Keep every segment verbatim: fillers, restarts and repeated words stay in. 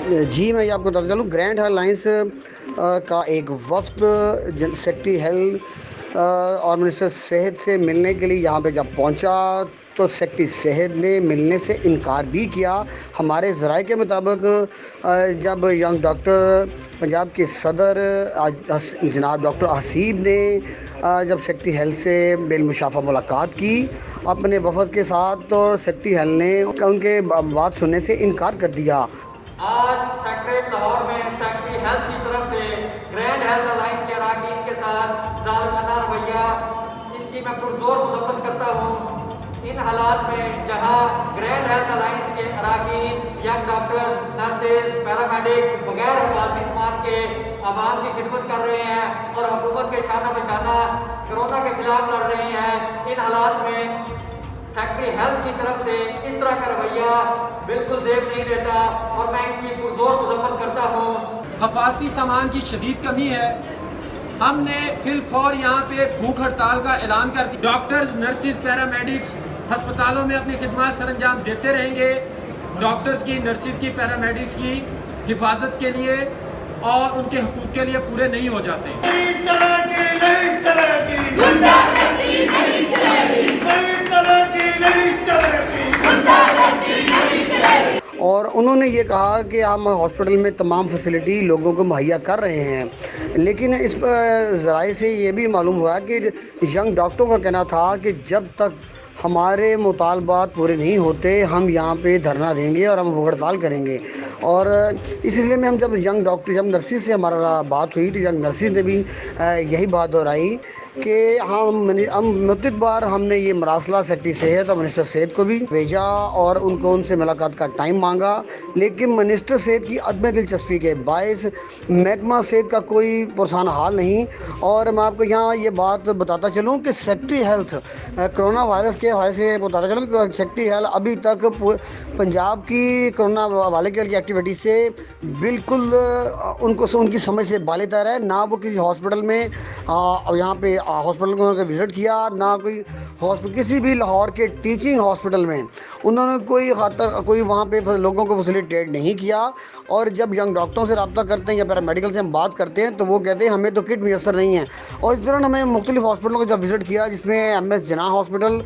जी, मैं ये आपको बताता चलूँ, ग्रैंड अलायंस का एक वफ़्द जन सेक्रेटरी हेल्थ और मिनिस्टर सेहत से मिलने के लिए यहाँ पे जब पहुँचा तो सेक्रेटरी सेहत ने मिलने से इनकार भी किया। हमारे ज़राए के मुताबिक जब यंग डॉक्टर पंजाब के सदर जनाब डॉक्टर हसीब ने जब सेक्रेटरी हेल्थ से बेलमुशाफ़ा मुलाकात की अपने वफ़द के साथ, तो सेक्रेटरी हेल्थ ने उनके बात सुनने से इनकार कर दिया। आज सेक्रेटरीट लाहौर में सेक्रेटरी हेल्थ की तरफ से ग्रैंड हेल्थ अलायंस के अरकान के साथ जालिमाना रवैया, इसकी मैं पुरजोर मजम्मत करता हूँ। इन हालात में जहाँ ग्रैंड हेल्थ अलायंस के अरकान, यंग डॉक्टर, नर्सेज, पैरामेडिक्स बगैर हिफाजती सामान के आवाम की खिदमत कर रहे हैं और हुकूमत के शाना बशाना कोरोना के खिलाफ लड़ रहे हैं, इन हालात में सेक्रेटरी हेल्थ की तरफ से इस तरह का रवैया बिल्कुल देख नहीं देता और मैं इसकी पुरजोर मजम्मत करता हूँ। हिफाजती सामान की शदीद कमी है। हमने फिलफौर यहाँ पे भूख हड़ताल का ऐलान कर दिया। डॉक्टर्स, नर्सिस, पैरामेडिक्स अस्पतालों में अपनी खिदमत सरंजाम देते रहेंगे, डॉक्टर्स की, नर्सिस की, पैरामेडिक्स की हिफाजत के लिए और उनके हकूक के लिए पूरे नहीं हो जाते। नहीं चलेगी, नहीं चलेगी, गुंडागर्दी नहीं चलेगी, नहीं चलेगी, नहीं चलेगी, गुंडागर्दी नहीं चलेगी। और उन्होंने ये कहा कि हम हॉस्पिटल में तमाम फैसिलिटी लोगों को मुहैया कर रहे हैं, लेकिन इस ज़राए से ये भी मालूम हुआ कि यंग डॉक्टरों का कहना था कि जब तक हमारे मुतालबात पूरे नहीं होते हम यहाँ पे धरना देंगे और हम हड़ताल करेंगे। और इस सिलसिले में हम जब यंग डॉक्टर जब नर्सिस से हमारा बात हुई तो यंग नर्सिस ने भी यही बात दोहराई कि हम हम मुतअद्दिद बार हमने ये मरासला सेक्रेटरी सेहत और मिनिस्टर सेहत को भी भेजा और उनको उनसे मुलाकात का टाइम मांगा, लेकिन मिनिस्टर सेहत की अदम दिलचस्पी के बायस महकमा सेहत का कोई पुरसान हाल नहीं। और मैं आपको यहाँ ये बात बताता चलूँ कि सेक्रेटरी हेल्थ कोरोना वायरस के हवाले से बताता चलूँ कि सेक्रेटरी हेल्थ अभी तक पंजाब की कोरोना वाले की एक्टिविटी से बिल्कुल उनको उनकी समझ से बालेतर है। ना वो किसी हॉस्पिटल में यहाँ पे हॉस्पिटल को उन्होंने विज़िट किया, ना कोई हॉस्पिटल किसी भी लाहौर के टीचिंग हॉस्पिटल में उन्होंने कोई खातर कोई वहाँ पे लोगों को फैसिलिटेट नहीं किया। और जब यंग डॉक्टरों से रब्ता करते हैं या पैरामेडिकल से हम बात करते हैं तो वो कहते हैं हमें तो किट मैसर नहीं है। और इस दौरान हमें मुख्तलिफ हॉस्पिटलों को जब विज़िट किया, जिसमें एम एस जना हॉस्पिटल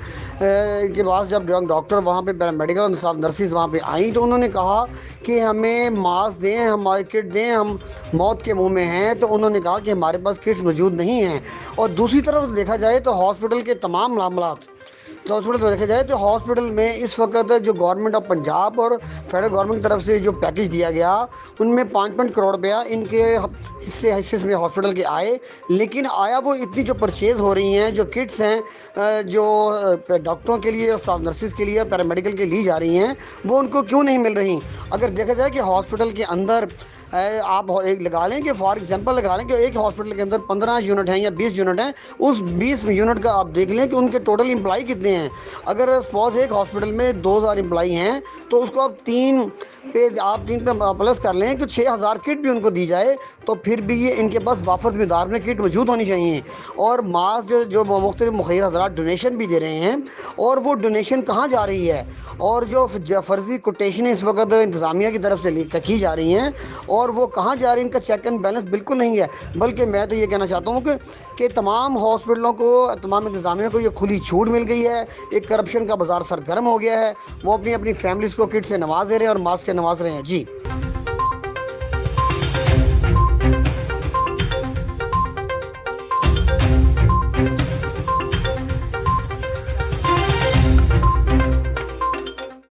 के पास जब यंग डॉक्टर वहाँ पे पैरामेडिकल स्टाफ नर्सिस वहाँ पे आई तो उन्होंने कहा कि हमें मास्क दें, हमारे किट दें, हम मौत के मुंह में हैं। तो उन्होंने कहा कि हमारे पास किट्स मौजूद नहीं हैं। और दूसरी तरफ देखा जाए तो हॉस्पिटल के तमाम मामलात तो हॉस्पिटल को देखा जाए तो हॉस्पिटल में इस वक्त जो गवर्नमेंट ऑफ पंजाब और फेडरल गवर्नमेंट की तरफ से जो पैकेज दिया गया उनमें पाँच पाँच करोड़ रुपया इनके हिस्से हिस्से में हॉस्पिटल के आए, लेकिन आया वो इतनी जो परचेज़ हो रही हैं, जो किट्स हैं जो डॉक्टरों के लिए, स्टाफ नर्सिस के लिए, पैरामेडिकल के ली जा रही हैं, वो उनको क्यों नहीं मिल रही। अगर देखा जाए कि हॉस्पिटल के अंदर आप एक लगा लें कि फॉर एग्जांपल लगा लें कि एक हॉस्पिटल के अंदर पंद्रह यूनिट हैं या बीस यूनिट हैं, उस बीस यूनिट का आप देख लें कि उनके टोटल एम्प्लॉई कितने हैं। अगर सपोज एक हॉस्पिटल में दो हज़ार एम्प्लॉई हैं तो उसको आप तीन पे आप तीन पे प्लस कर लें कि छः हज़ार किट भी उनको दी जाए तो फिर भी ये इनके पास वापस मिदार में किट मौजूद होनी चाहिए। और मास्क जो जो मुख्तलिफ मुखिया हज़रात डोनेशन भी दे रहे हैं, और वो डोनेशन कहाँ जा रही है, और जो फ़र्ज़ी कोटेशन इस वक्त इंतज़ामिया की तरफ से की जा रही हैं और वो कहाँ जा रही है, इनका चेक एंड बैलेंस बिल्कुल नहीं है। बल्कि मैं तो ये कहना चाहता हूँ कि कि तमाम हॉस्पिटलों को, तमाम इंतज़ामिया को ये खुली छूट मिल गई है। एक करप्शन का बाज़ार सरगर्म हो गया है, वो अपनी अपनी फैमिलीज़ को किट से नवाज दे रहे हैं और मास्क से नवाज रहे हैं। जी।